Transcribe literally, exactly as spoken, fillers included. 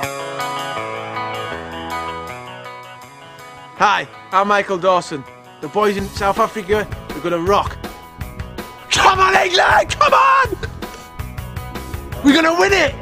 Hi, I'm Michael Dawson. The boys in South Africa are going to rock. Come on, England! Come on! We're going to win it!